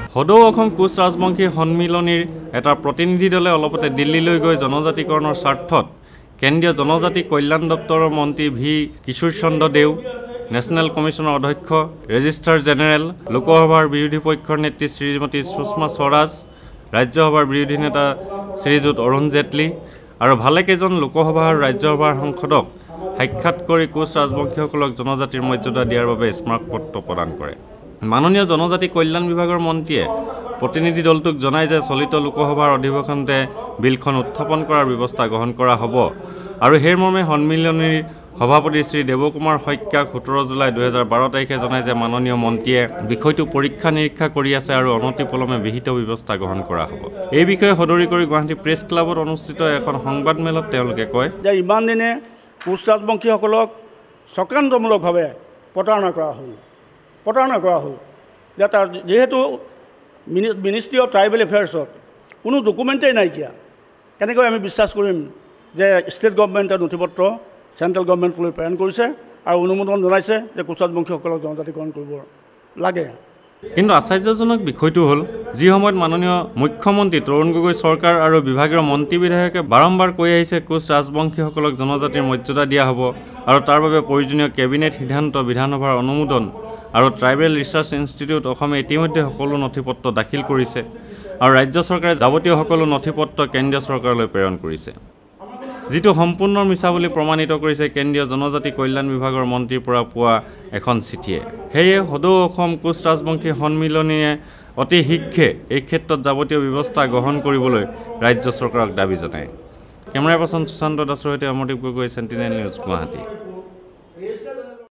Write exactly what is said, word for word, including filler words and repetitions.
সদৌ অসম কোচ ৰাজবংশী সন্মিলনীৰ এটা প্ৰতিনিধি দলে অলপতে দিল্লীলৈ গৈ জনজাতিকৰণৰ স্বাৰ্থত কেন্দ্ৰীয় জনজাতি কল্যাণ দপ্তৰৰ মন্ত্ৰী ভি কিশোৰ চন্দ্ৰ দেও, নেশ্যনেল কমিশ্যনৰ অধ্যক্ষ ৰেজিষ্ট্ৰাৰ জেনেৰেল, লোকসভাৰ বিৰোধী পক্ষৰ নেত্ৰী শ্ৰীমতী সুষমা স্বৰাজ, ৰাজ্যসভাৰ বিৰোধী নেতা শ্ৰীযুত অৰুণ জেটলী আৰু ভালেকেইজন লোকসভা আৰু ৰাজ্যসভাৰ সাংসদক সাক্ষাৎ কৰি কোচ ৰাজবংশীসকলক জনজাতিৰ মৰ্যাদা দিয়াৰ বাবে স্মাৰকপত্ৰ প্ৰদান কৰে। মাননীয় জনজাতি কল্যাণ বিভাগৰ মন্ত্ৰীয়ে প্ৰতিনিধি দলটোক জনায় যে চলিত লোকসভাৰ অধিৱেশনতে বিলখন উত্থাপন কৰাৰ ব্যৱস্থা গ্ৰহণ কৰা হ'ব আৰু সেই মৰ্মে সন্মিলনীৰ সভাপতি শ্ৰী দেৱকুমাৰ শইকীয়াক সোতৰ জুলাই দুহেজাৰ বাৰ তাৰিখে জনায় যে মাননীয় মন্ত্ৰীয়ে বিষয়টো পৰীক্ষা নিৰীক্ষা কৰি আছে আৰু অনতিপলমে বিহিত ব্যৱস্থা গ্ৰহণ কৰা হ'ব। এই বিষয়ে সদৰি কৰি গুৱাহাটী প্ৰেছ ক্লাবত অনুষ্ঠিত এখন সংবাদমেলত তেওঁলোকে কয় যে ইমান দিনে কোচ ৰাজবংশীসকলক চক্ৰান্তমূলকভাৱে প্ৰতাৰণা কৰা হ'ল প্ৰতাৰণা কৰা হ'ল যে তাৰ যিহেতু মিনিষ্ট্ৰী অফ ট্ৰাইবেল এফেয়াৰ্ছত কোনো ডকুমেণ্টেই নাইকিয়া, কেনেকৈ আমি বিশ্বাস কৰিম যে ষ্টেট গভৰ্ণমেণ্টে নথিপত্ৰ চেণ্ট্ৰেল গভৰ্ণমেণ্টলৈ প্ৰেৰণ কৰিছে আৰু অনুমোদন জনাইছে যে কোচ ৰাজবংশীসকলক জনজাতিকৰণ কৰিব লাগে। কিন্তু আশ্চৰ্যজনক বিষয়টো হ'ল যি সময়ত মাননীয় মুখ্যমন্ত্ৰী তৰুণ গগৈ চৰকাৰ আৰু বিভাগীয় মন্ত্ৰী বিধায়কে বাৰম্বাৰ কৈ আহিছে কোচ ৰাজবংশীসকলক জনজাতিৰ মৰ্যাদা দিয়া হ'ব আৰু তাৰ বাবে প্ৰয়োজনীয় কেবিনেট সিদ্ধান্ত বিধানসভাৰ অনুমোদন আৰু ট্ৰাইবেল ৰিচাৰ্চ ইনষ্টিটিউট অসমে ইতিমধ্যে সকলো নথিপত্ৰ দাখিল কৰিছে আৰু ৰাজ্য চৰকাৰে যাৱতীয় সকলো নথিপত্ৰ কেন্দ্ৰীয় চৰকাৰলৈ প্ৰেৰণ কৰিছে, যিটো সম্পূৰ্ণ মিছা বুলি প্ৰমাণিত কৰিছে কেন্দ্ৰীয় জনজাতি কল্যাণ বিভাগৰ মন্ত্ৰীৰ পৰা পোৱা এখন চিঠিয়ে। সেয়ে সদৌ অসম কোচ ৰাজবংশী সন্মিলনীয়ে অতি শীঘ্ৰে এই ক্ষেত্ৰত যাৱতীয় ব্যৱস্থা গ্ৰহণ কৰিবলৈ ৰাজ্য চৰকাৰক দাবী জনায়। কেমেৰা পাৰ্চন সুশান্ত দাসৰ সৈতে অমৰদীপ গগৈ, চেণ্টিনেল নিউজ, গুৱাহাটী।